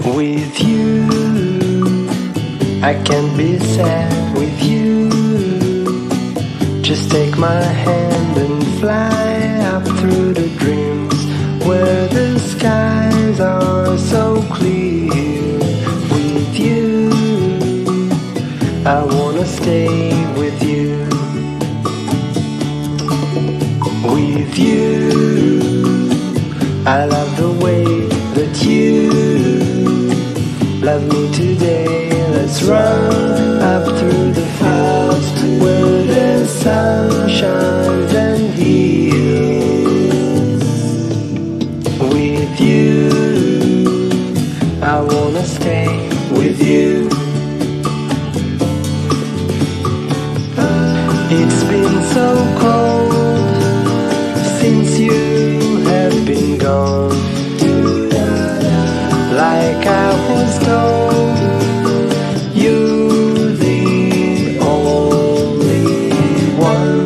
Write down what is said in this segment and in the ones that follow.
With you, I can't be sad with you. Just take my hand and fly up through the dreams where the skies are so clear. With you, I wanna stay with you. With you, I love the way that you love me today. Let's run up through the fields where the sun shines and heals. With you, I wanna stay with you. It's been so cold since you have been gone. Like I was told, you're the only one.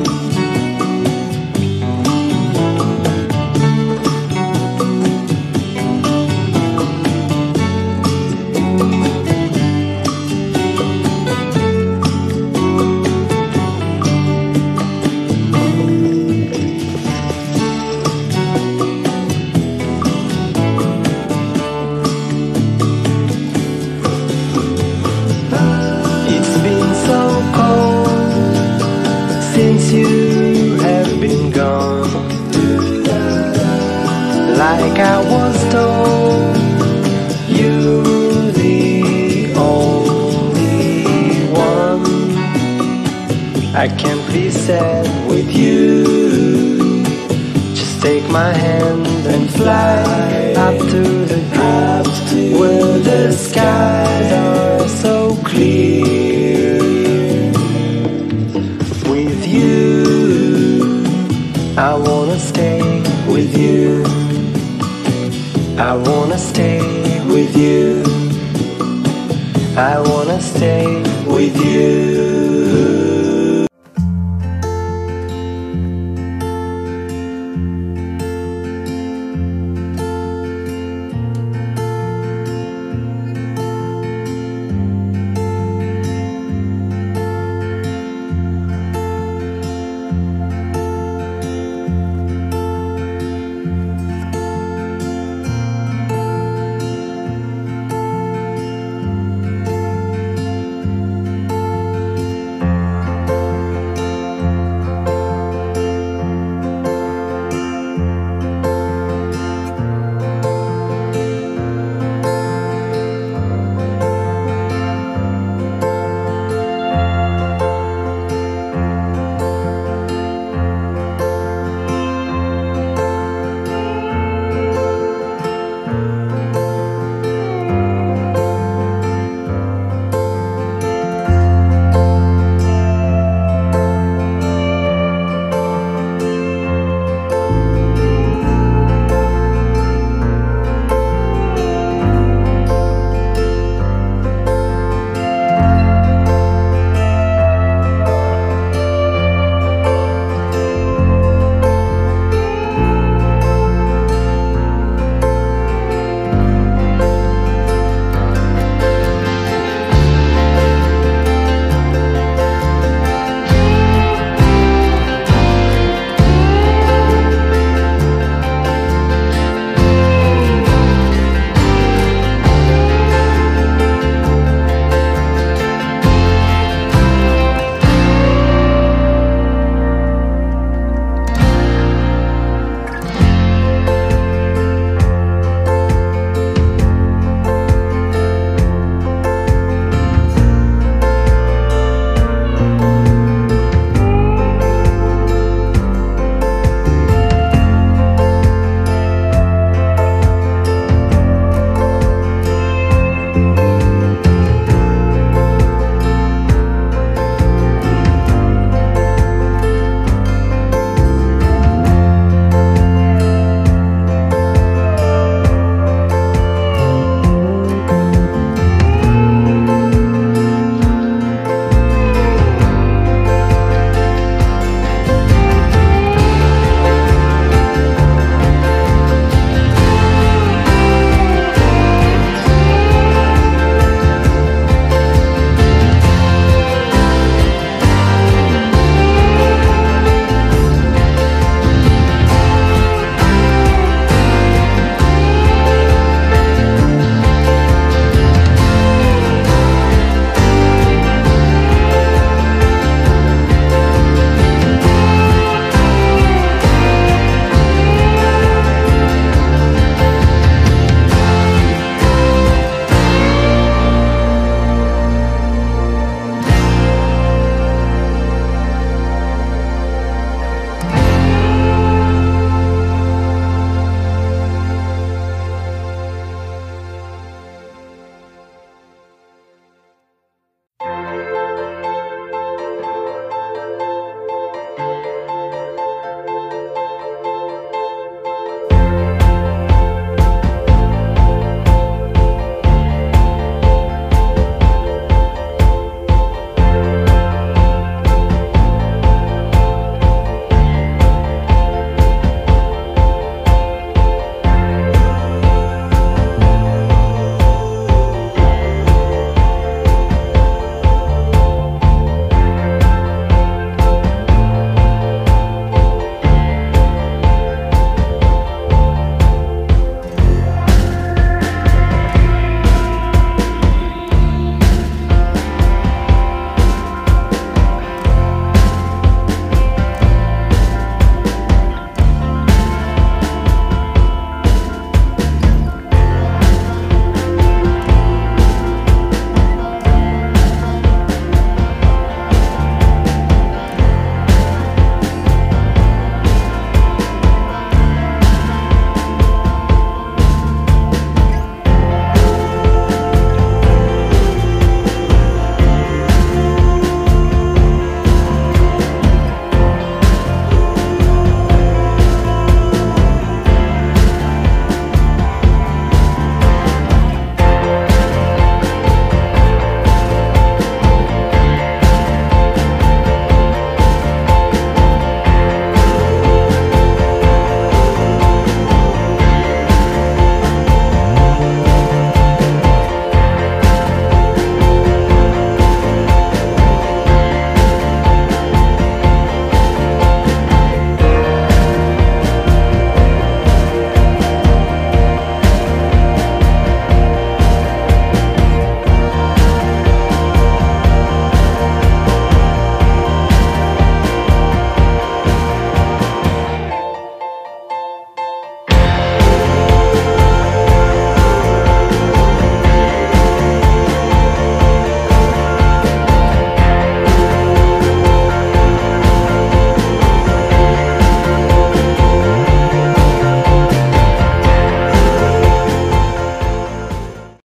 Since you have been gone, like I was told, you're the only one. I can't be sad with you. Just take my hand and fly up to the dreams where the skies are so clear. With you, I wanna stay with you. I wanna stay with you. I wanna stay with you.